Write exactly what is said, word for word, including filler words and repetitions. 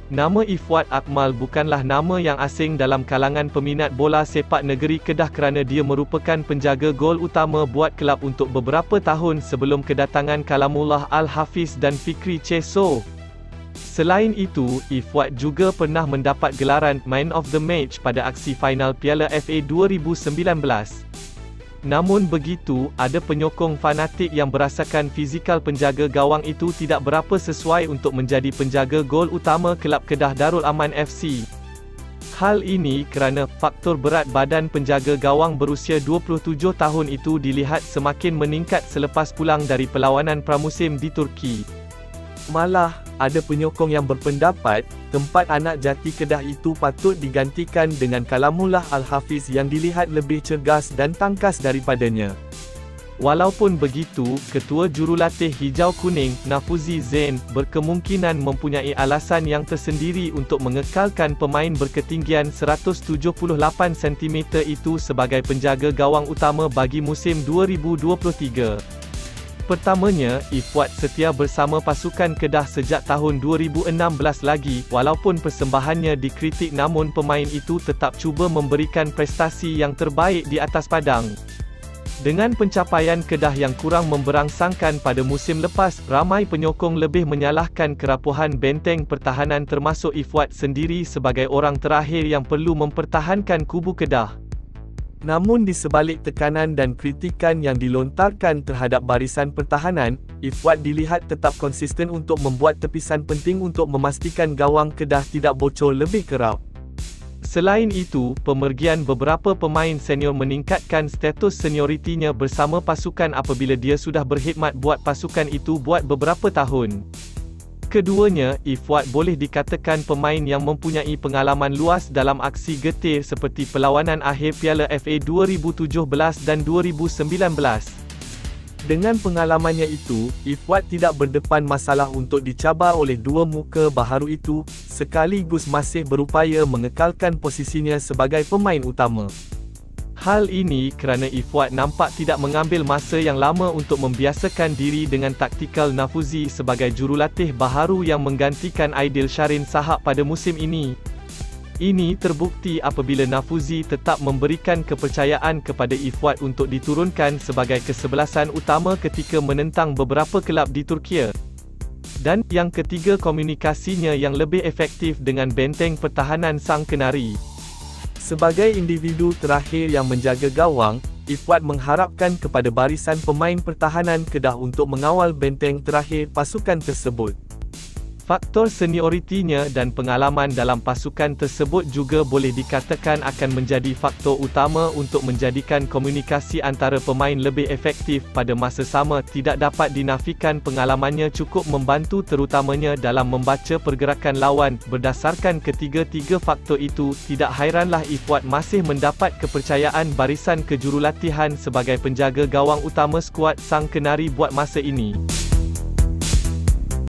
Nama Ifwat Akmal bukanlah nama yang asing dalam kalangan peminat bola sepak negeri Kedah kerana dia merupakan penjaga gol utama buat kelab untuk beberapa tahun sebelum kedatangan Kalamullah Al-Hafiz dan Fikri Ceso. Selain itu, Ifwat juga pernah mendapat gelaran Man of the Match pada aksi final Piala F A dua ribu sembilan belas. Namun begitu, ada penyokong fanatik yang berasakan fizikal penjaga gawang itu tidak berapa sesuai untuk menjadi penjaga gol utama kelab Kedah Darul Aman F C. Hal ini kerana faktor berat badan penjaga gawang berusia dua puluh tujuh tahun itu dilihat semakin meningkat selepas pulang dari perlawanan pramusim di Turki. Malah, ada penyokong yang berpendapat, tempat anak jati Kedah itu patut digantikan dengan Kalamullah Al-Hafiz yang dilihat lebih cergas dan tangkas daripadanya. Walaupun begitu, Ketua Jurulatih Hijau Kuning, Nafuzi Zain, berkemungkinan mempunyai alasan yang tersendiri untuk mengekalkan pemain berketinggian seratus tujuh puluh lapan sentimeter itu sebagai penjaga gawang utama bagi musim dua ribu dua puluh tiga. Pertamanya, Ifwat setia bersama pasukan Kedah sejak tahun dua ribu enam belas lagi, walaupun persembahannya dikritik namun pemain itu tetap cuba memberikan prestasi yang terbaik di atas padang. Dengan pencapaian Kedah yang kurang memberangsangkan pada musim lepas, ramai penyokong lebih menyalahkan kerapuhan benteng pertahanan termasuk Ifwat sendiri sebagai orang terakhir yang perlu mempertahankan kubu Kedah. Namun di sebalik tekanan dan kritikan yang dilontarkan terhadap barisan pertahanan, Ifwat dilihat tetap konsisten untuk membuat tepisan penting untuk memastikan gawang Kedah tidak bocor lebih kerap. Selain itu, pemergian beberapa pemain senior meningkatkan status senioritinya bersama pasukan apabila dia sudah berkhidmat buat pasukan itu buat beberapa tahun. Keduanya, Ifwat boleh dikatakan pemain yang mempunyai pengalaman luas dalam aksi getir seperti perlawanan akhir Piala F A dua ribu tujuh belas dan dua ribu sembilan belas. Dengan pengalamannya itu, Ifwat tidak berdepan masalah untuk dicabar oleh dua muka baharu itu, sekaligus masih berupaya mengekalkan posisinya sebagai pemain utama. Hal ini kerana Ifwat nampak tidak mengambil masa yang lama untuk membiasakan diri dengan taktikal Nafuzi sebagai jurulatih baharu yang menggantikan Aidil Syarin Sahab pada musim ini. Ini terbukti apabila Nafuzi tetap memberikan kepercayaan kepada Ifwat untuk diturunkan sebagai kesebelasan utama ketika menentang beberapa kelab di Turki. Dan, yang ketiga komunikasinya yang lebih efektif dengan benteng pertahanan Sang Kenari. Sebagai individu terakhir yang menjaga gawang, Ifwat mengharapkan kepada barisan pemain pertahanan Kedah untuk mengawal benteng terakhir pasukan tersebut. Faktor senioritinya dan pengalaman dalam pasukan tersebut juga boleh dikatakan akan menjadi faktor utama untuk menjadikan komunikasi antara pemain lebih efektif pada masa sama. Tidak dapat dinafikan pengalamannya cukup membantu terutamanya dalam membaca pergerakan lawan. Berdasarkan ketiga-tiga faktor itu, tidak hairanlah Ifwat masih mendapat kepercayaan barisan kejurulatihan sebagai penjaga gawang utama skuad Sang Kenari buat masa ini.